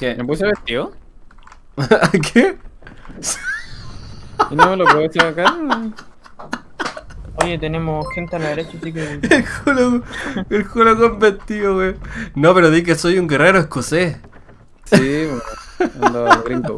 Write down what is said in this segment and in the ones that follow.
que... ¿Me puse vestido? ¿Qué? ¿Y no me lo puedo sacar? Oye, tenemos gente a la derecha, así que... El Jolo con vestido, wey. No, pero di que soy un guerrero escocés. Sí, bueno, ando al gringo.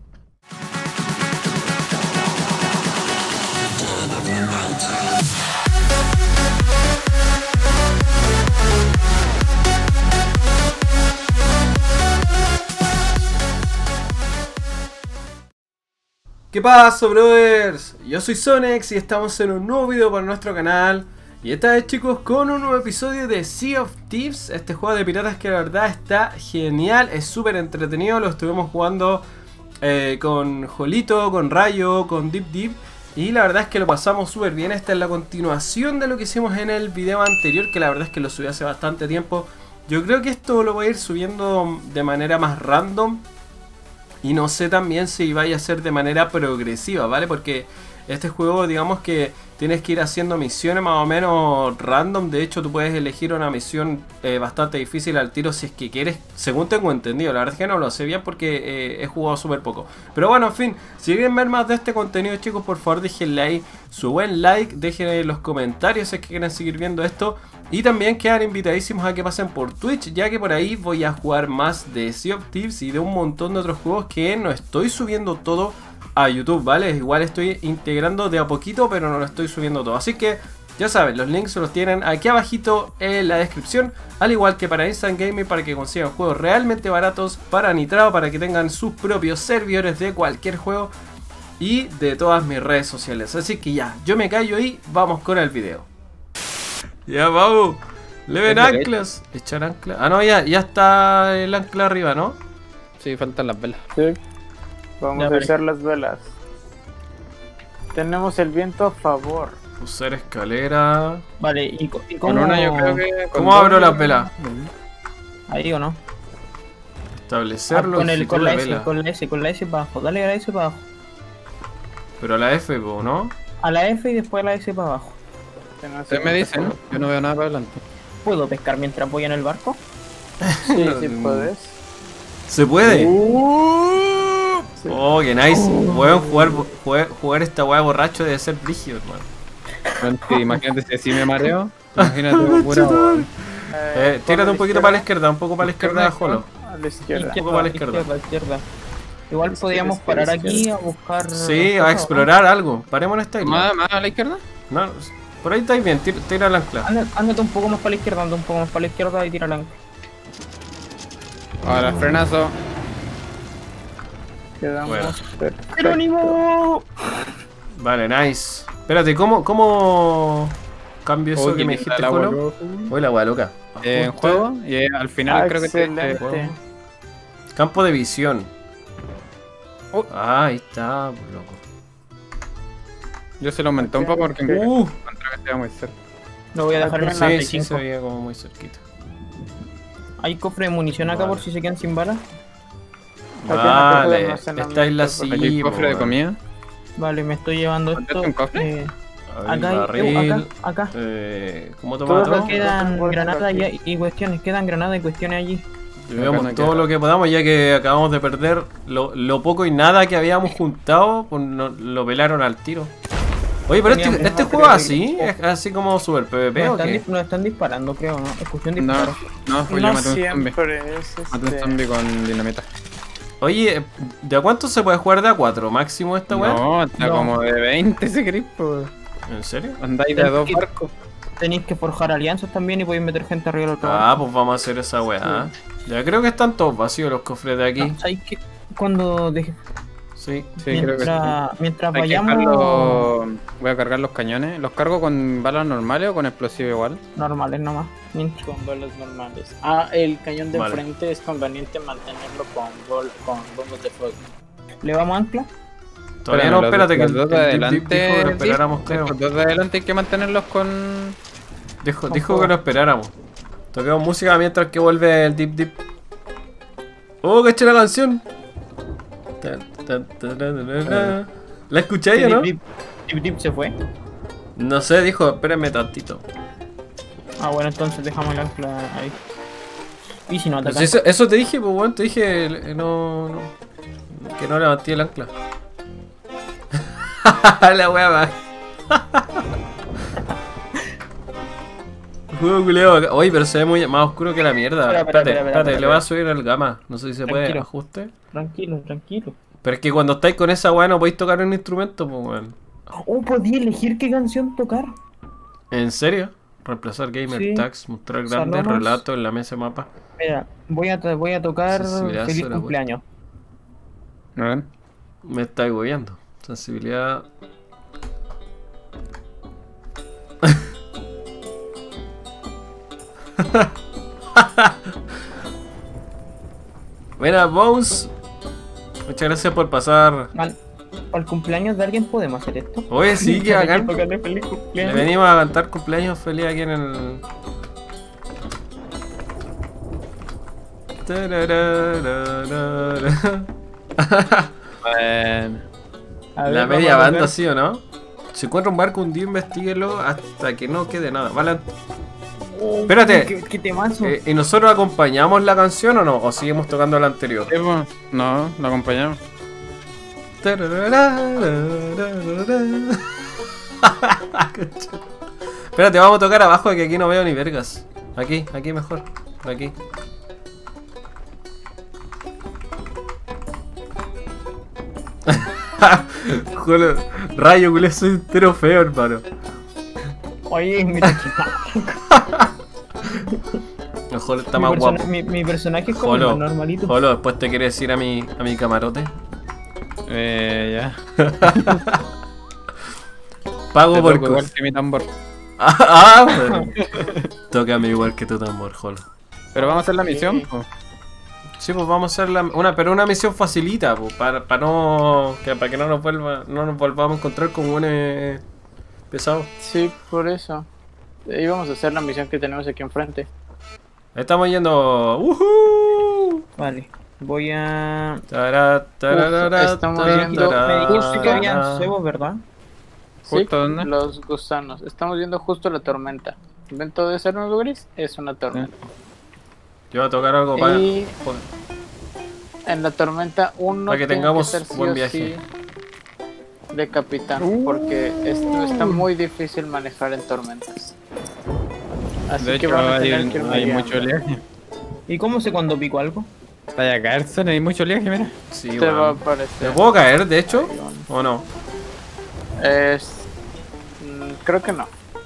¿Qué pasa, brothers? Yo soy Sonex y estamos en un nuevo video para nuestro canal. Y esta vez, chicos, con un nuevo episodio de Sea of Thieves. Este juego de piratas que la verdad está genial, es súper entretenido. Lo estuvimos jugando con Jolito, con Rayo, con Deep. Y la verdad es que lo pasamos súper bien. Esta es la continuación de lo que hicimos en el video anterior, que la verdad es que lo subí hace bastante tiempo. Yo creo que esto lo voy a ir subiendo de manera más random. Y no sé también si vaya a ser de manera progresiva, ¿vale? Porque este juego, digamos que tienes que ir haciendo misiones más o menos random. De hecho, tú puedes elegir una misión bastante difícil al tiro si es que quieres, según tengo entendido. La verdad es que no lo sé bien porque he jugado súper poco. Pero bueno, en fin, si quieren ver más de este contenido, chicos, por favor déjenle ahí su buen like. Déjenle en los comentarios si es que quieren seguir viendo esto. Y también quedan invitadísimos a que pasen por Twitch, ya que por ahí voy a jugar más de Sea of Thieves y de un montón de otros juegos que no estoy subiendo todo a YouTube, ¿vale? Igual estoy integrando de a poquito, pero no lo estoy subiendo todo. Así que, ya saben, los links se los tienen aquí abajito en la descripción. Al igual que para Instant Gaming, para que consigan juegos realmente baratos, para Nitrado, para que tengan sus propios servidores de cualquier juego. Y de todas mis redes sociales. Así que ya, yo me callo y vamos con el video. Ya, vamos. Le ven anclas. Echar ancla. Ah, no, ya está el ancla arriba, ¿no? Sí, faltan las velas. Sí. Vamos Ya, a echar las velas. Tenemos el viento a favor. Usar escalera. Vale, ¿y Con cómo? una yo creo que... ¿Cómo abro las velas? Ahí o no. Establecerlo. Con la la S, vela. con la S para abajo. Dale a la S para abajo. Pero la F, ¿no? A la F y después a la S para abajo. Ustedes me dicen, yo no veo nada para adelante. ¿Puedo pescar mientras voy en el barco? Sí, sí puedes. ¿Se puede? Sí. Oh, qué nice. Weón, jugar esta weá borracho debe ser brígido, hermano. Bueno, sí, imagínate si así me mareo. Imagínate pura... Tírate un poquito para la izquierda, un poco para la izquierda, Jolo. A la izquierda. poco para la izquierda. Izquierda. Igual podríamos parar aquí a buscar... Sí, a explorar algo. Paremos en esta isla. ¿Más a la izquierda? No, por ahí estáis bien, tira el ancla. Ándate un poco más para la izquierda, anda un poco más para la izquierda y tira el ancla. Ahora, frenazo. Quedamos Bueno. perfectos. ¡Jerónimo! Vale, nice. Espérate, ¿cómo cambio eso que me dijiste, Jolo? Uy, la weá loca. En Ajuste. juego, y al final creo que te... Excelente. Campo de visión. Ah, ahí está, loco. Yo se lo aumenté un poco porque encontré que estaba muy cerca. Lo voy a dejar en el Sí, 95. se veía como muy cerquita. Hay cofre de munición acá Vale. por si se quedan sin balas. Vale, esta isla Aquí sí. Aquí hay cofre de po, comida. Vale, me estoy llevando esto. ¿Encontraste un cofre? weón. Acá hay... Barril. acá. ¿Cómo Todo toma lo todo? que- Quedan Bueno, granadas aquí. y cuestiones, quedan granadas y cuestiones allí. Llevemos Acá no todo queda. lo que podamos, ya que acabamos de perder lo poco y nada que habíamos juntado, pues lo pelaron al tiro. Oye, pero Teníamos este más juego material así, que- es así como super PvP o qué? Nos están disparando, creo, ¿no? Escuché un No, disparo. no, pues yo No maté un zombie. siempre es Maté un zombie con dinamita. Oye, ¿de a cuánto se puede jugar de a 4 máximo esta weá? No, está No. como de 20 ese grip, ¿En serio? andáis de dos barcos. Tenéis que forjar alianzas también y podéis meter gente arriba del otro. Ah, pues vamos a hacer esa weá. Ya creo que están todos vacíos los cofres de aquí. ¿Sabéis que cuando deje... Sí. Sí, creo que sí. mientras Hay que vayamos dejarlo- Voy a cargar los cañones. ¿Los cargo con balas normales o con explosivo igual? normales nomás. Mientras... con balas normales. El cañón de Vale. frente es conveniente mantenerlo con bombas de fuego. ¿Le vamos a ancla? Todavía no, espérate que los dos de Deep adelante. dijo que lo esperáramos, creo. Los dos de adelante hay que mantenerlos con. Dijo que lo esperáramos. Toquemos música mientras que vuelve el Deep. Oh, caché la canción. ¿La escucháis o no? Dip se fue. No sé, dijo, espérenme tantito. Ah, bueno, entonces dejamos el ancla ahí. ¿Y si no Pues atacan? eso te dije, pues bueno, te dije que no levanté el ancla. La wea va. Juego culiao acá. Oye, pero se ve muy más oscuro que la mierda. Espérate, le voy a subir el gamma. No sé si se puede Tranquilo. ajuste. Tranquilo, tranquilo. Pero es que cuando estáis con esa weá no podéis tocar un instrumento, pues weón. Oh, podía elegir qué canción tocar. ¿En serio? Reemplazar gamer Sí. tags, mostrar grandes Salomas. relatos en la mesa de mapa. Mira, voy a tocar Sensibilidad Feliz sobre la Cumpleaños. ¿No ven? Me está agobiando. Sensibilidad. Mira, Bones. Muchas gracias por pasar. Para el cumpleaños de alguien podemos hacer esto. Oye, sí, que bacán. Tocarle Feliz Le Cumpleaños. venimos a cantar cumpleaños feliz aquí en el. Bueno. A ver, La vamos media a banda, tocar. ¿sí o no? Si encuentra un barco hundido, investíguelo hasta que no quede nada. ¿Vale? Oh, Espérate. ¿Qué temazo? ¿Y nosotros acompañamos la canción o no? ¿O seguimos tocando la anterior? Sí, pues. No, lo acompañamos. Espérate, vamos a tocar abajo que aquí no veo ni vergas. Aquí mejor. Aquí. Joder, rayo, culé, soy entero feo, hermano. Oye, mira Mejor está más guapo. mi personaje es como Jolo, el más normalito. Jolo, después te quieres ir a mi camarote. Ya. Pago Te por toco igual cosas. que mi tambor. Bueno. Tócame igual que tu tambor, Jolo. Pero vamos a hacer la misión, po. Sí, pues vamos a hacer pero una misión facilita, pues, para que no nos volvamos a encontrar con un pesado. Sí, por eso. Íbamos a hacer la misión que tenemos aquí enfrente. Estamos yendo. ¡Woohoo! Vale, voy a... Estamos viendo- Me dijiste que Justo. habían cebos, ¿verdad? ¿Justo Sí, dónde? los gusanos. Estamos viendo justo la tormenta. ¿Ven todo ese nuevo gris? Es una tormenta. Yo voy a tocar algo para. Y en la tormenta uno Para que tiene tengamos ser sí buen o viaje. sí de capitán, porque esto está muy difícil manejar en tormentas. Así De que hecho, van a hay, tener que irme hay guiando. mucho oleaje. ¿Y cómo sé cuando pico algo? Vaya a caerse, hay mucho oleaje, mira. Sí, Te va a weón. aparecer. ¿Me puedo caer, de hecho? ¿O no? Creo que no.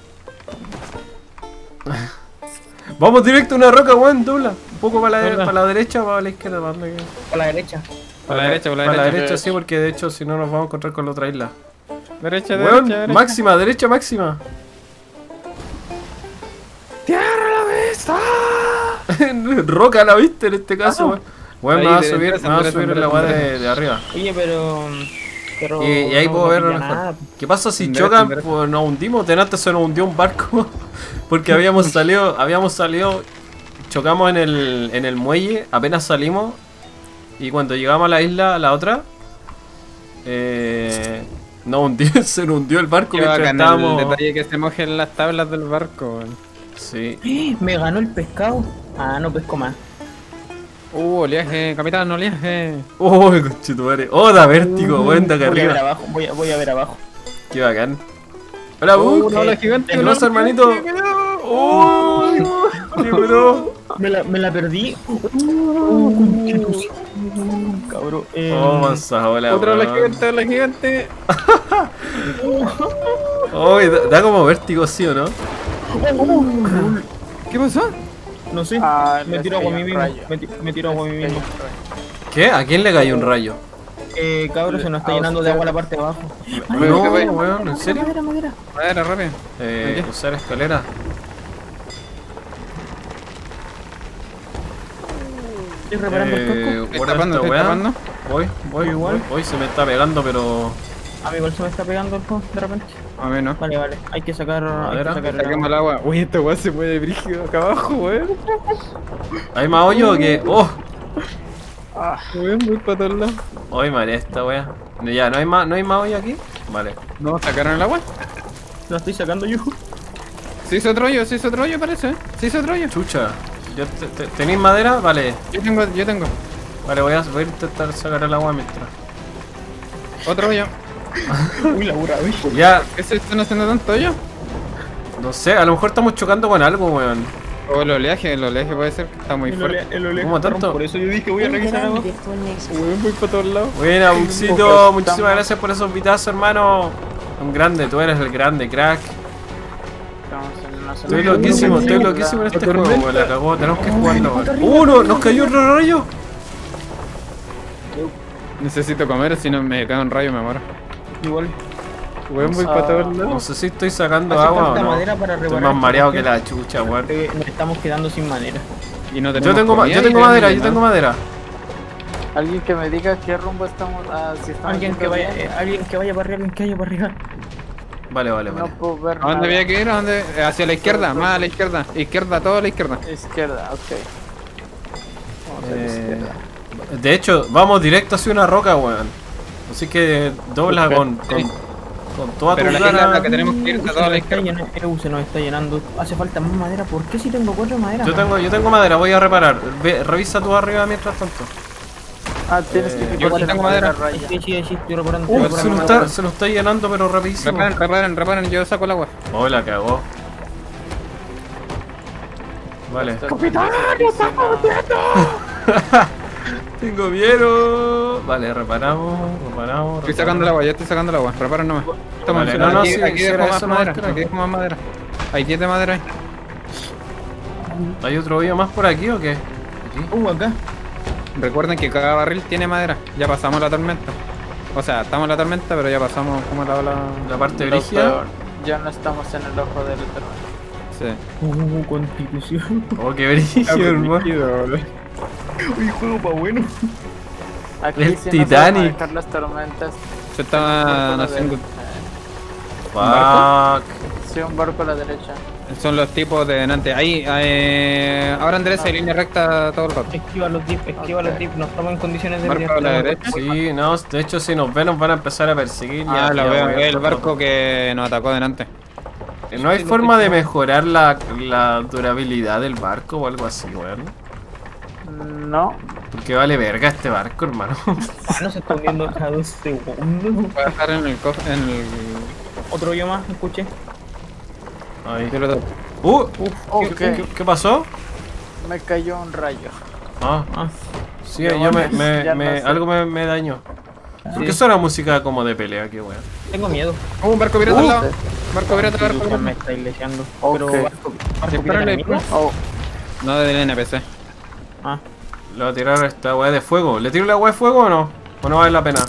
Vamos directo a una roca, weón, dobla. Un poco para la derecha o para la izquierda. ¿Para dónde? A la derecha. Por la derecha, por la Para la derecha. derecha, sí, porque de hecho, si no, nos vamos a encontrar con la otra isla. Derecha, Weón, derecha, derecha. máxima, derecha máxima. ¡Tierra a la vez! Roca a la vista en este caso, weón. Weón, Ahí, me va a de- subir, endereza, me va a endereza, subir en la endereza, weá de arriba. Oye, pero... Y ahí no- puedo no verlo pilla mejor. nada. ¿Qué pasa si Endereza, chocan? endereza. Pues nos hundimos. Delante se nos hundió un barco. Porque habíamos salido, chocamos en el muelle, apenas salimos. Y cuando llegamos a la isla, a la otra, se nos hundió el barco Qué mientras bacán estábamos. el detalle que se mojen las tablas del barco, weón. Sí. Me ganó el pescado. Ah, no pesco más. Oleaje, capitán, oleaje. Oh, conchetumare. Oh, da vértigo, weón, de acá Voy a ver arriba. abajo, voy a ver abajo. Qué bacán. Hola, Bug. Una ola gigante, ¿Qué una pasa, ola hermanito? gigante, ¡Uy! ¡Qué bro! Me la perdí. Cabrón. Oh, mansa, hola, Otra ola weón. gigante, ola gigante. Oh, da como vértigo, ¿sí o no? ¿Qué pasó? No sé. Me les tiro agua a mí cayó un mismo. rayo. Me tiro agua a mí mismo. ¿Qué? ¿A quién le cayó un rayo? Cabrón, se nos está llenando de agua la parte de abajo. No, ¿qué fue? weón, ¿en serio? Madera. Madera, rápido. Usar escalera. Estoy reparando el casco. Estoy guarda tapando, esta estoy weá. tapando. Voy, Igual. voy, se me está pegando, pero. A mí igual se me está pegando el juego de repente. A ver, no. Vale. Hay que sacar. Madera. Saquemos el agua. Uy, esta weá se mueve brígido acá abajo, weón. ¿Hay más hoyo o qué? ¡Oh! Weón, voy para todos lados. ¡Ay, madre, esta weá! Ya, ¿no hay más hoyo aquí? Vale. No, sacaron el agua. Lo estoy sacando yo. Se hizo otro hoyo, parece, ¿eh? Se hizo otro hoyo. Chucha. ¿Tenéis madera? Vale. Yo tengo. Vale, voy a intentar sacar el agua mientras. Otro hoyo. Uy, la burra, uy. Ya, ¿Qué se están haciendo tanto hoyo? no sé, a lo mejor estamos chocando con algo, weón. O el oleaje puede ser que está muy fuerte. El oleaje ¿Cómo está tanto? ron, por eso yo dije voy a revisar algo. Voy para todos lados. Buena, Buxito, muchísimas gracias por esos vitazos, hermano. Un grande, tú eres el grande, crack. Estamos en una Estoy zona- loquísimo en este juego, weón. La cagó, tenemos que jugarlo, weón. No, nos cayó otro rayo. Necesito comer, si no me cae un rayo me muero. Igual. Weón, voy para todos No lados. sé si estoy sacando Hace agua o falta no. madera para Estoy reparar más mareado este que la chucha, weón. Nos estamos quedando sin madera. Y no Yo tenemos tengo comida y madera, tenemos yo tengo nada. madera. Alguien que me diga qué rumbo estamos. Si estamos Alguien que yendo vaya, bien. alguien que vaya para arriba, alguien que vaya para arriba. Vale, vale, No vale. puedo ver ¿A dónde nada. había que ir? ¿A dónde? Hacia la izquierda, más a la izquierda. Izquierda, todo a la izquierda. Izquierda, ok. Vamos a la izquierda. De hecho, vamos directo hacia una roca, weón. Así que dobla con toda tu Pero la isla gana. la que tenemos que ir a toda la izquierda. Se nos está llenando. Hace falta más madera. ¿Por qué si tengo 4 maderas? Yo tengo madera, voy a reparar. Revisa tú arriba mientras tanto. Tienes que yo quitar tengo la madera. raya. Sí, estoy reparando. Se estoy nos reparando. se nos está llenando, pero rapidísimo. Reparen, yo saco el agua. Oh, la cagó. Vale. Tengo miedo. Vale, reparamos. Estoy sacando el agua, ya estoy sacando el agua. Reparen nomás. Toma, Vale, no, aquí, sí, aquí sí, dejo era más eso, madera. no, creo. Aquí dejo más madera. Hay 10 de madera ahí. ¿Hay otro hoyo más por aquí o qué? Aquí. Acá. Recuerden que cada barril tiene madera. Ya pasamos la tormenta. O sea, estamos en la tormenta, pero ya pasamos como la ola. La parte Lo brígida. peor, ya no estamos en el ojo del tormenta. Sí. Constitución. Oh, qué brígido, hermano. Uy, juego pa' bueno. Aquí El sí Titanic. no sabemos manejar las tormentas. Se estaban Por haciendo. Fuck. Sí, un barco a la derecha. Son los tipos de delante. Ahí, ahora endereza y línea recta todo el rato. Esquiva los dips, no estamos en condiciones de Marca a la derecha. Sí, no, de hecho si nos ven nos van a empezar a perseguir. Ah, ya lo veo, voy a el estar barco que nos atacó delante. No hay forma de mejorar la durabilidad del barco o algo así, weón. No. Porque vale verga este barco, hermano. No se está hundiendo cada 2 segundos. Voy a dejar en el cofre, en el. Otro hoyo más, escuché. Ahí. Yo lo toco. Ok. ¿Qué pasó? Me cayó un rayo. Ah, Ah, sí, Ya yo ya pasó. algo me dañó. ¿Por qué suena música como de pelea? Qué weón. tengo miedo. Un barco pirata al lado. Barco pirata, barco Ya pirata. me está iglesiando. Ok. Pero barco Dispárale, pirata, Oh, No del NPC. Ah, Le voy a tirar esta weá de fuego. ¿Le tiro la weá de fuego o no? ¿O no vale la pena?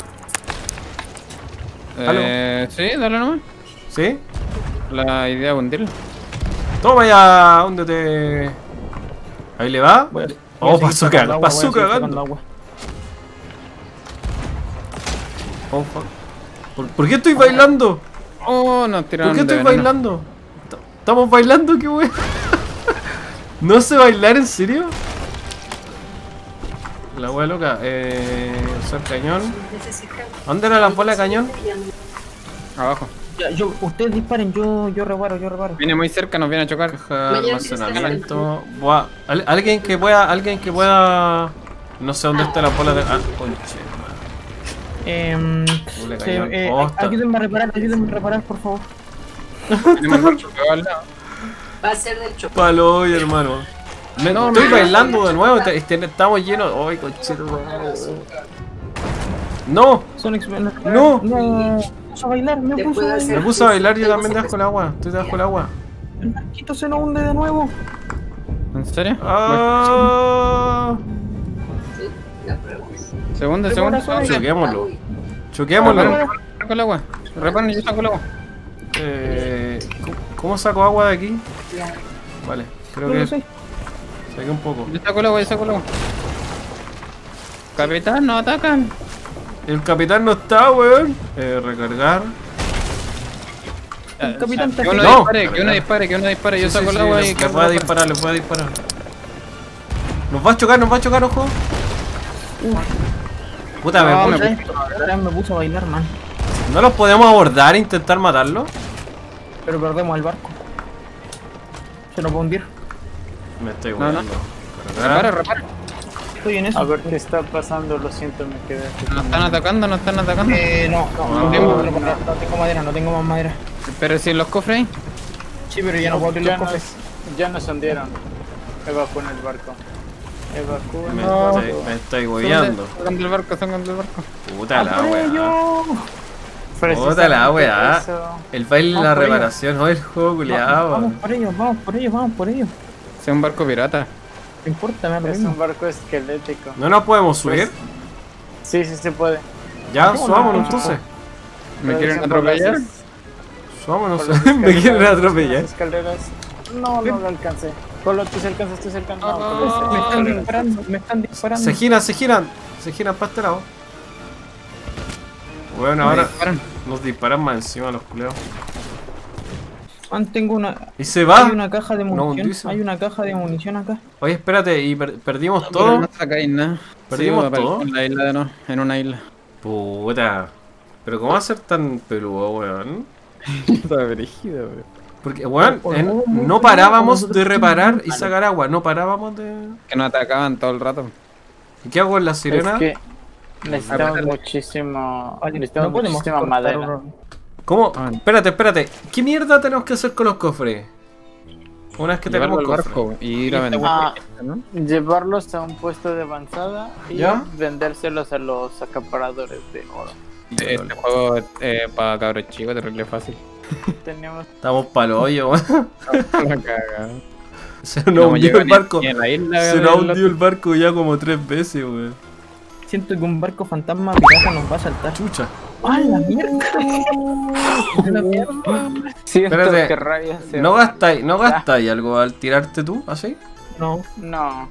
Sí, dale nomás. ¿Sí? La idea es hundirlo. Toma ya, húndete. Ahí le va. voy a Oh, seguir pasó sacando cagando. agua, Pasó voy a seguir cagando. sacando agua. Oh, fuck. ¿Por qué estoy bailando? Oh, nos tiraron ¿Por qué de estoy veneno. bailando? ¿Estamos bailando? ¿Qué weón? ¿No sé bailar en serio? La wea loca. Usar cañón. ¿Dónde era la bola de cañón? Abajo. Ya, ustedes disparen, yo reparo. Viene muy cerca, nos viene a chocar. Caja de almacenamiento. Buah, alguien que pueda. No sé dónde está la bola de. Ah, conche. Doble cañón. Oh, está. Ayúdenme a reparar, por favor. Tenemos el barco que va al lado. Va a ser del chocolate. Palo hoy, hermano. Estoy bailando de nuevo. Estamos llenos. Ay, conche. No. Sonic, No. Me puse a bailar, me Te puse a puedo bailar. hacer- Me puse a bailar yo también debajo del agua. Estoy debajo del agua. El barquito se nos hunde de nuevo. ¿En serio? Ah. Sí, la prueba. Segundo. Choquémoslo. Uy, Choquémoslo. Saco el agua. Reparen, yo saco el agua. ¿Cómo saco agua de aquí? Vale, creo No que lo sé. saqué un poco. Yo saco el agua. Capitán, nos atacan. El capitán no está, weón. Recargar. El capitán está Que uno No. dispare, que uno dispare. Yo Sí, saco sí, el agua sí, y le puede disparar, le puede disparar. Nos va a chocar, ojo. Puta, No, me me- Otra vez me puse a bailar, man. ¿No los podemos abordar e intentar matarlo? Pero perdemos el barco. Se nos va a hundir. Me estoy No, no. weando. Repara, repara. Estoy en eso. A ver qué está pasando, lo siento, me quedé aquí. Nos están atacando, nos están atacando. No tengo madera, no tengo más madera. Pero si en los cofres ahí. Sí, pero ya no puedo abrir los cofres. Ya nos hundieron. Evacúen el barco. Evacúen Me el barco. estoy hueveando. Salgan del barco, salgan del barco. Puta la weá. Precisamente Puta la weá. eso. El baile y Vamos la por ello. reparación. Oh, el juego culiado. Vamos por ellos, vamos por ellos, vamos por ellos. Sea un barco pirata. No importa, me da lo Es mismo. un barco esquelético. ¿No nos podemos subir? Sí, sí se puede. Ya, no, subámonos no, entonces. ¿Me Pero quieren dicen por las atropellar? Subámonos. por las Me quieren escaleras, atropellar. las escaleras. No lo alcancé. Colo, tú se alcanzas, tú se alcanzas. No, Ah, Colo, Me están sí. disparando, me están disparando. Se giran, se giran. Se giran para este lado. Bueno, ahora Disparan. nos disparan más encima los culeados. Man, tengo una. Y se va. Hay una caja de No, munición. dice. Hay una caja de munición acá. Oye, espérate, y perdimos Pero todo. no sacáis nada. ¿Perdimos apareció todo? En la isla de no, en una isla. Puta. Pero ¿cómo va a ser tan peludo, weón? Está brígido, weón. Porque, weón, no parábamos de reparar y sacar agua. No parábamos de... Que nos atacaban todo el rato. ¿Y qué hago en la sirena? Es que necesitamos Aparte- muchísimo. Vale, Necesitamos muchísima cortar madera. ¿Cómo? Ah. Espérate. ¿Qué mierda tenemos que hacer con los cofres? Una vez que Llevarlo tenemos al cofres. barco y ir a vender. Ah, ¿no? llevarlos a un puesto de avanzada y ¿Ya? vendérselos a los acaparadores de oro. Este juego para cabros chicos, terrible fácil. Tenemos Estamos pa'l hoyo, weón. La cagada. Se No nos me hundió lleva el ni- barco. ni en la isla Se de nos los- hundió el barco ya como 3 veces, weón. Siento que un barco fantasma pirata nos va a saltar. Chucha. ¡Ay, la mierda! ¡La mierda! siento Espérate, que Raya se ¿No va. gastáis algo al tirarte tú? ¿Así? No. No.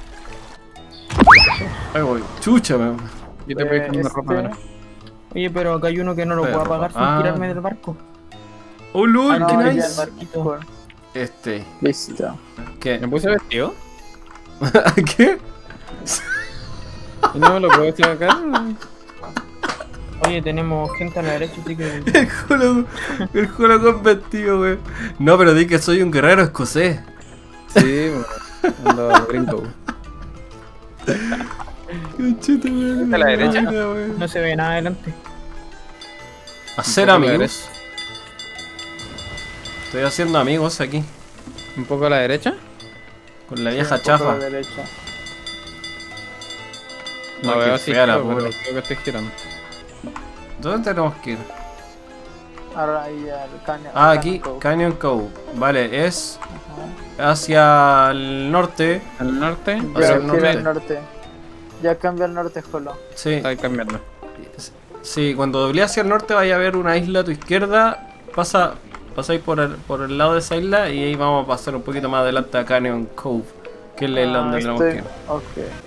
Ay, voy. Chucha, weón. Yo te voy echando ropa, mira. Oye, pero acá hay uno que no lo puedo apagar sin Ah. tirarme del barco. Oh, lol, Ah, no, qué ya nice. el barquito. Listo. ¿Qué? Me puse vestido ¿Qué? y no me lo puedo sacar. Oye, tenemos gente a la derecha, así que. El Jolo con vestido, weón. No, pero di que soy un guerrero escocés. Sí, ando gringo. Conchito, weón. ¿A la derecha? weón. No se ve nada adelante. Hacer Un poco a la amigos. Estoy haciendo amigos aquí. Un poco a la derecha. Con la vieja Un poco a chafa. la derecha. No qué veo así, fea la pero puta. creo que estoy girando. ¿Dónde tenemos que ir? Ahora ahí al caño. Ah, al aquí, Cove. Canyon Cove. Vale, es Ajá. hacia el norte. Al norte, Hacia Ya el gira norte. al norte. Ya cambia al norte, Jolo. Sí, está cambiando. sí, cuando doblé hacia el norte vaya a ver una isla a tu izquierda. Pasáis por el lado de esa isla y ahí vamos a pasar un poquito más adelante a Canyon Cove, que es la isla donde tenemos que ir. Ok.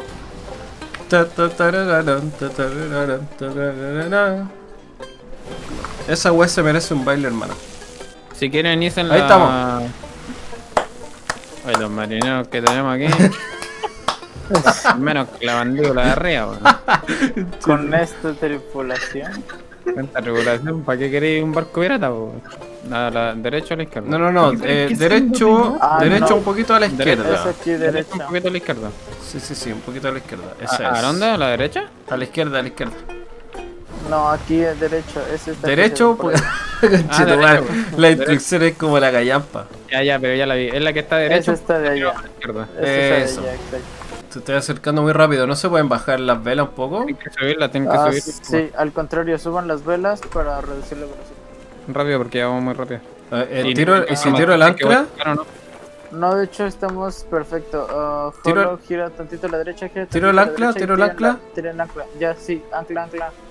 Esa wea se merece un baile, hermano. Si quieren, irse en la. Ahí estamos. Ay, los marineros que tenemos aquí. Menos que la mandíbula de arriba, weón. Con esta tripulación. Tanta regulación, ¿para qué queréis un barco pirata, weón? A la derecha o a la izquierda. No, derecho, Ah, derecho no. un poquito a la Es izquierda. aquí Derecha, derecha. un poquito a la izquierda. Sí, un poquito a la izquierda. Esa ¿A es. dónde? ¿A la derecha? A la izquierda, a la izquierda. No, aquí es derecho. Es esta que Derecho, se ve por pues. ahí. Conchetumare, derecho. la instrucción es como la gallampa. Ya, pero ya la vi. Es la que está derecha. Es esta de allá. A la izquierda. Es Eso. esa de allá, exacto. Te estoy acercando muy rápido. ¿No se pueden bajar las velas un poco? Tienen que subirla, tienen que Ah, subir. sí, al contrario, suban las velas para reducir la velocidad. Rápido porque ya vamos muy rápido. ¿Y si tiro el ancla? No. No, de hecho estamos perfecto. Tiro- Jolo, gira tantito a la derecha, gira tantito ¿Tiro el a la ancla? derecha y ¿Tiro el tira ancla? Tira el ancla. Ya, sí, ancla.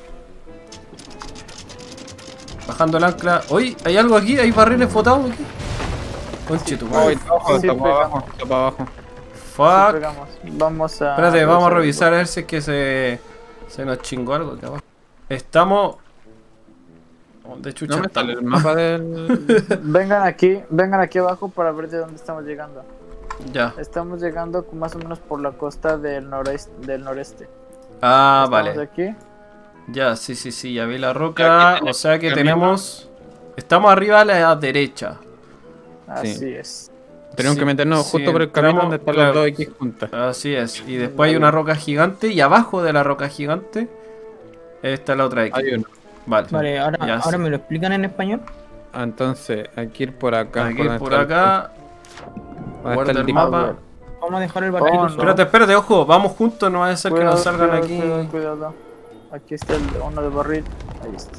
Bajando el ancla. Uy, hay algo aquí, hay barriles botados aquí. Conchito, Ay, ojo, Sí, está para abajo, está para abajo. Sí, fuck. pegamos. Vamos a. Espérate, vamos a revisar a ver si es que se nos chingó algo acá abajo. Estamos. ¿Dónde chucha No me sale estamos? el mapa del. Vengan aquí abajo para ver de dónde estamos llegando. Ya. Estamos llegando más o menos por la costa del noreste. Ah, Estamos vale. aquí. Ya, sí, ya vi la roca. Aquí O sea que tenemos- tenemos. Estamos arriba a la derecha. Así Sí. es. Tenemos Sí, que meternos sí, justo por el camino entramos, donde están claro. las 2X juntas. Así es. Y después hay una roca gigante y abajo de la roca gigante está la otra X. Hay uno. Vale. Vale, Ya ahora sí. me lo explican en español. Ah, entonces, hay que ir por acá. Aquí donde por está acá. donde Guarda está el el mapa. Vamos a dejar el barquito Oh, no. solo. Espérate, ojo, vamos juntos, no vaya a ser que nos salgan Cuidado, aquí. cuidado. Aquí está uno de barril. Ahí está.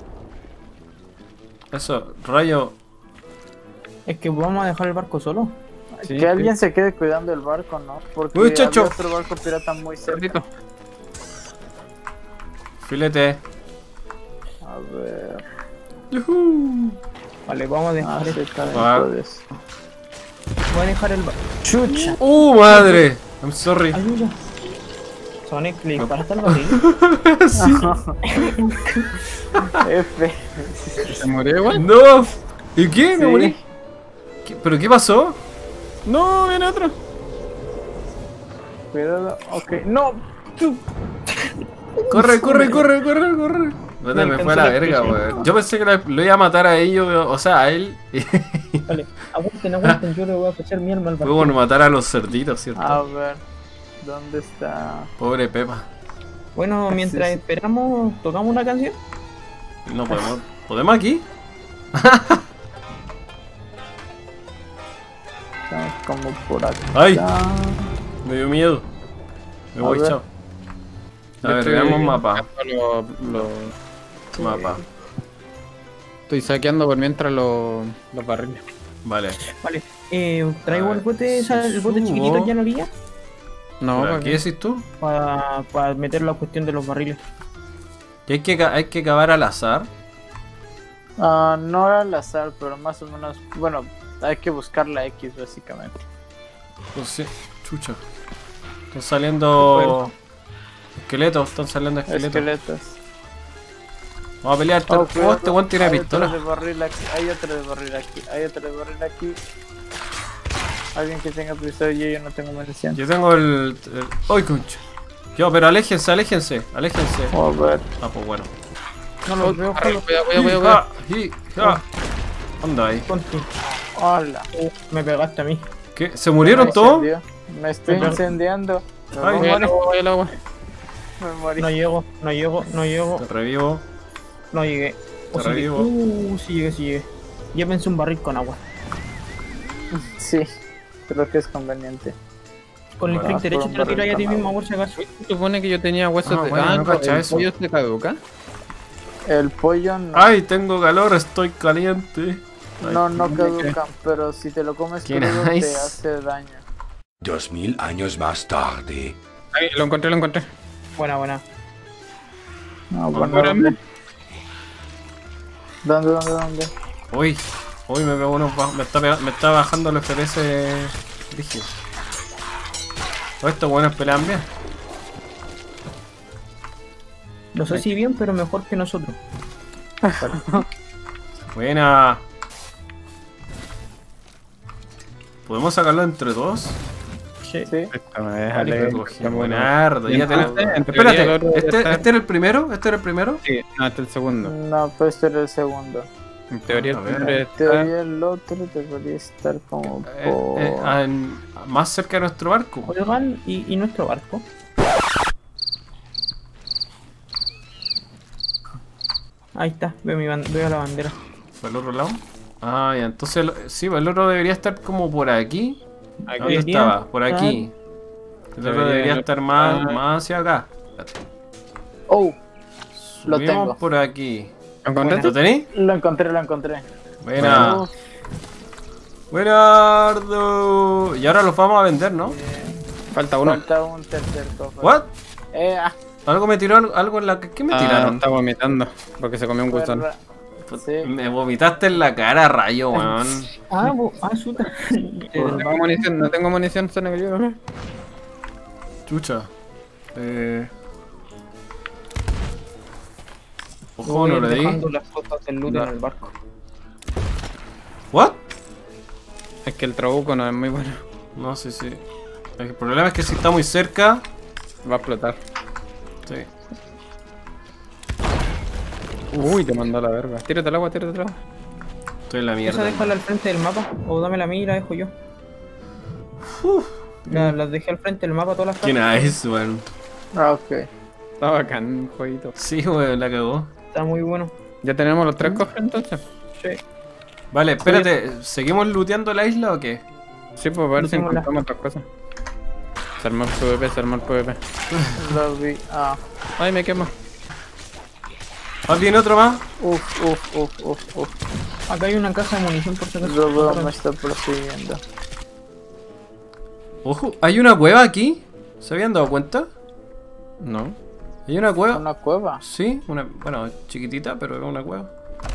Eso, rayo. Es que vamos a dejar el barco solo. Sí, Que alguien se quede cuidando el barco, ¿no? Porque Uy, chacho. había otro barco pirata muy cerca. Filete. A ver. Yujú. Vale, vamos a dejar Sí, esto. también Va. puedes. Voy a dejar el barco. Chucha. Madre. I'm sorry. Ayuda. Sonic, le disparaste al barril. F. ¿Se murió igual? No. ¿Y qué? Me Sí. morí. ¿Pero qué pasó? No, viene otro. Cuidado. Ok. No. Corre. Vete, me fue a la alcanzó la verga, explosión. weón. Yo pensé que lo iba a matar a ellos, o sea, a él. Vale, aguanten, yo le voy a ofrecer mi alma al Fue barco. por matar a los cerditos, ¿cierto? A ver. ¿Dónde está? Pobre Pepa. Bueno, mientras Sí, sí. esperamos, tocamos una canción. No podemos. ¿Podemos aquí? Estamos como por acá. ¡Ay! Me dio miedo. Me A voy, ver. chao. A Yo ver, estoy veamos mapa. Mapa. Estoy saqueando por mientras los barriles. Vale. Vale, A traigo ver, el bote, si el bote subo. chiquitito ya no haría No, ¿Por ¿para aquí qué? decís tú? para meter la cuestión de los barriles. ¿Y hay que cavar al azar? No era al azar, pero más o menos. Bueno, hay que buscar la X básicamente. Pues sí, chucha. Están saliendo esqueletos, están saliendo esqueletos. Esqueletos. Vamos a pelear. Cuidado, Este weón tiene hay otro pistola. de barril aquí, hay otro de barril aquí, hay otro de barril aquí. Alguien que tenga pistola, yo no tengo munición. Yo tengo ¡Ay, concha! Yo, pero aléjense. A ver. Ah, pues bueno. No lo veo, Cuidado. Anda ahí. Conti. Hola. Me pegaste a mí. ¿Qué? ¿Se murieron todos? Me estoy Ajá. incendiando. Me Ay, voy a morir, Voy al agua. me morí. No llego. Te revivo. No llegué. Te Sí llegué. revivo. Sí llegué. Ya pensé un barril con agua. Sí, creo que es conveniente. Con el Bueno, clic derecho por un te lo tiro ahí a ti barril con mismo, por si acaso. Se supone que yo tenía huesos Ah, de bueno, no cacha ¿el eso. pollo se caduca? El pollo no, ¡Ay, tengo calor! Estoy caliente. no caducan, pero si te lo comes Qué crudo te nice. hace daño. 2000 años más tarde. Ahí, lo encontré. Buena. No, bueno, Espérame. ¿Dónde? Uy, me pegó me está bajando el FPS rígido. Estos buenos pelean bien. No sé si bien, pero mejor que nosotros. Buena. ¿Podemos sacarlo entre dos? Sí. Sí. Vale, buenardo. Ya tenemos. En teoría, el otro Espérate, está- ¿este era el primero? ¿Este era el primero? Sí, no, este es el segundo. No, pues este era el segundo. En teoría, A el ver. primero En está... teoría el otro debería estar como por... Más cerca de nuestro barco. Oigan, ¿y nuestro barco? Ahí está, veo la bandera. ¿Por el otro lado? Ah, ya, entonces sí, el otro debería estar como por aquí. Aquí. ¿Dónde Debería estaba? Por aquí. El otro debería estar más hacia acá. Oh, lo Subimos tengo. por aquí. ¿Lo encontraste? ¿Lo tenéis? Lo encontré. Buena. Uf, Buenardo. Y ahora los vamos a vender, ¿no? Falta uno. falta un tercer cofre. ¿What? Ah, Algo me tiró, algo en la... ¿Qué me tiraron? Está vomitando porque se comió un gusano. perra. Sí. Me vomitaste en la cara, rayo, weón. Suta. No tengo munición, se me ayuda. Chucha. Ojo, Voy no le di. dejando las cosas del loot en el barco. ¿What? Es que el trabuco no es muy bueno. No, sí. El problema es que si está muy cerca... Va a explotar. Sí. Uy, te mandó a la verga. Tírate al agua. Estoy en la ¿Esa mierda. déjala al frente del mapa? O dámela a mí y la dejo yo. Las dejé al frente del mapa, todas las Qué casas. nice, weón. Ah, ok. Está bacán el jueguito. Sí, weón, la cagó. Está muy bueno. ¿Ya tenemos los 3 cofres entonces? Sí. Vale, espérate, ¿seguimos looteando la isla o qué? Sí, pues a ver si Looteémosla. encontramos otras cosas. Se armó el PvP, se armó el PvP. Lo vi. Ah. Ay, me quemo. ¿Ah, viene otro más? Uf. Acá hay una caja de munición por si acaso. Robot me está persiguiendo. Ojo, ¿hay una cueva aquí? ¿Se habían dado cuenta? No. ¿Hay una cueva? ¿Una cueva? Sí, bueno, chiquitita, pero es una cueva.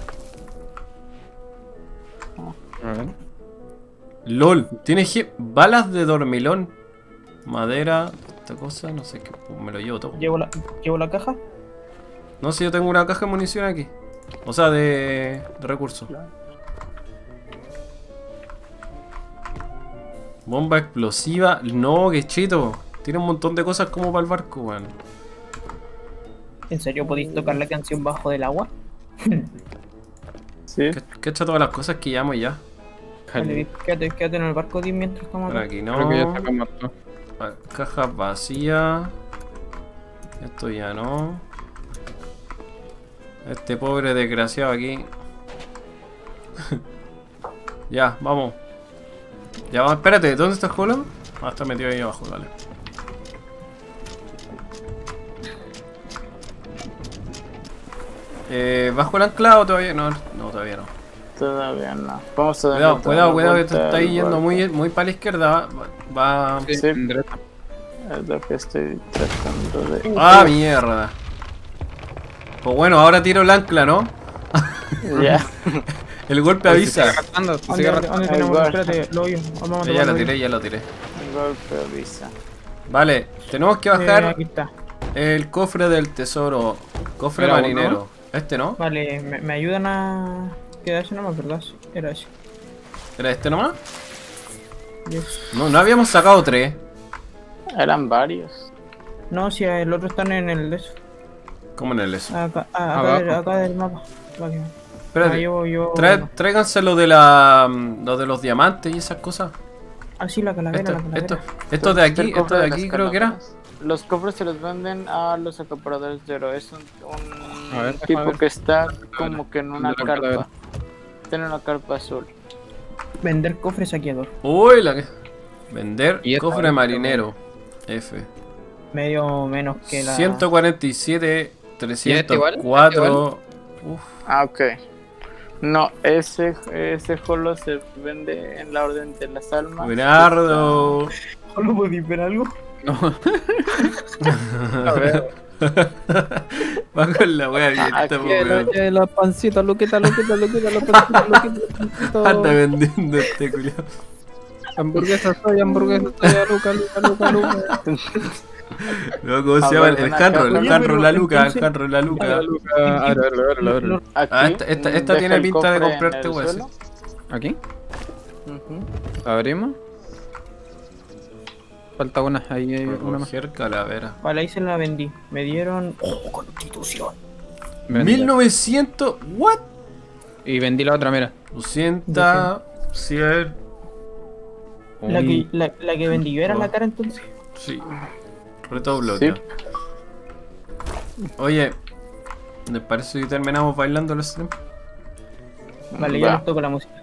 A ver. LOL, tiene balas de dormilón. Madera, esta cosa, no sé qué, pues me lo llevo todo. Llevo la caja. No sé, yo tengo una caja de munición aquí. O sea, de recursos. Bomba explosiva. No, qué chito. Tiene un montón de cosas como para el barco, weón. ¿En serio podéis tocar la canción bajo del agua? Sí. Cacha todas las cosas que llamo ya. Vale, quédate en el barco, Dim, mientras estamos Por acá. aquí Creo que ya no. sacamos todo. Caja vacía. Esto ya no. Este pobre desgraciado aquí. Ya, vamos. Ya vamos, espérate, ¿dónde está el Holland? Ah, está metido ahí abajo, dale. ¿Bajo el ancla o todavía? No, todavía no. Todavía no. Vamos a Cuidado, que te está yendo muy para la izquierda. Va. Sí, Sí. en derecha. Es lo que estoy tratando de. ¡Ah, mierda! Pues bueno, ahora tiro el ancla, ¿no? Ya. El golpe Oye, se avisa. sigue arrastrando, se ¿Dónde sigue arrastrando. tenemos? Igual. Espérate, lo oyo. Vamos a Ya tomar lo el tiré, hoyo. ya lo tiré. Golpe avisa. Vale, tenemos que bajar Aquí está. el cofre del tesoro. Cofre Era uno, marinero. Este, ¿no? Vale, me ayudan a... Queda ese nomás, ¿verdad? Sí, era ese. ¿Era este nomás? Yes. No habíamos sacado 3. Eran varios. No, si el otro están en el de eso. ¿Cómo en el eso? Acá, Abajo. acá del mapa. Vale. Espérate. Yo... Tráiganse lo de los diamantes y esas cosas. Ah, sí, la calavera, Esto de aquí, El esto cofre de las aquí creo que era. calaveras. Los cofres se los venden a los acaparadores de oro. Es un A ver, déjame tipo ver. que está como que en una De la calavera. carpa. Tiene una carpa azul. Vender cofre saqueador. Uy, la que. Vender Y esta cofre otra, marinero. F. Medio menos que la... 147, ¿Y este igual? 304. Uf. Ah, ok. No, ese holo se vende en la orden de las almas. Buenardo. ¿Solo podéis ver algo? No. A ver. Va con la wea abierta, Aquí po, weón. La pancita, loquita, la pancita, loquita. Anda vendiendo este culiao. Hamburguesa soy, a Luca. Luego, ¿cómo A se llama? ver, El una Janro, caja. el Janro, la Luca, el Entonces- Janro, la Luca. Ábrelo. Aquí, Ah, esta deja tiene el pinta de cofre comprarte en el huesos. suelo. ¿Aquí? Ujú. ¿Abrimos? Falta una, ahí hay una más. Recoger calavera. Vale, ahí se la vendí. Me dieron... ¡Oh, Constitución! 1900, what? Y vendí la otra, mira. 200, 100. La que vendí yo era la cara entonces. Sí. Reto Sí. bloqueo. Oye, ¿les parece que terminamos bailando el stream? Vale, Va. ya les toco la música.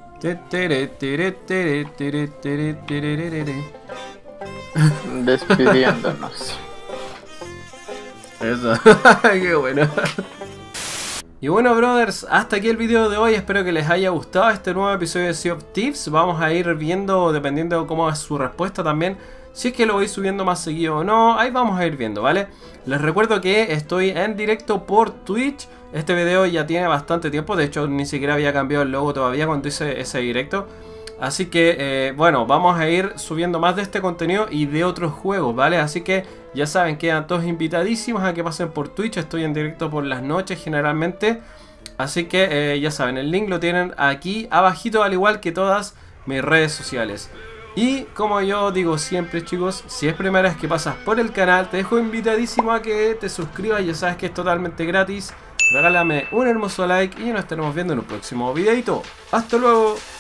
Despidiéndonos. Eso, qué bueno. Y bueno, brothers, hasta aquí el video de hoy. Espero que les haya gustado este nuevo episodio de Sea of Thieves. Vamos a ir viendo, dependiendo de cómo es su respuesta también, si es que lo voy subiendo más seguido o no. Ahí vamos a ir viendo, ¿vale? Les recuerdo que estoy en directo por Twitch. Este video ya tiene bastante tiempo. De hecho, ni siquiera había cambiado el logo todavía cuando hice ese directo. Así que, bueno, vamos a ir subiendo más de este contenido y de otros juegos, ¿vale? Así que ya saben, quedan todos invitadísimos a que pasen por Twitch. Estoy en directo por las noches generalmente. Así que, ya saben, el link lo tienen aquí abajito, al igual que todas mis redes sociales. Y como yo digo siempre, chicos, si es primera vez que pasas por el canal, te dejo invitadísimo a que te suscribas. Ya sabes que es totalmente gratis. Regálame un hermoso like y nos estaremos viendo en un próximo videito. ¡Hasta luego!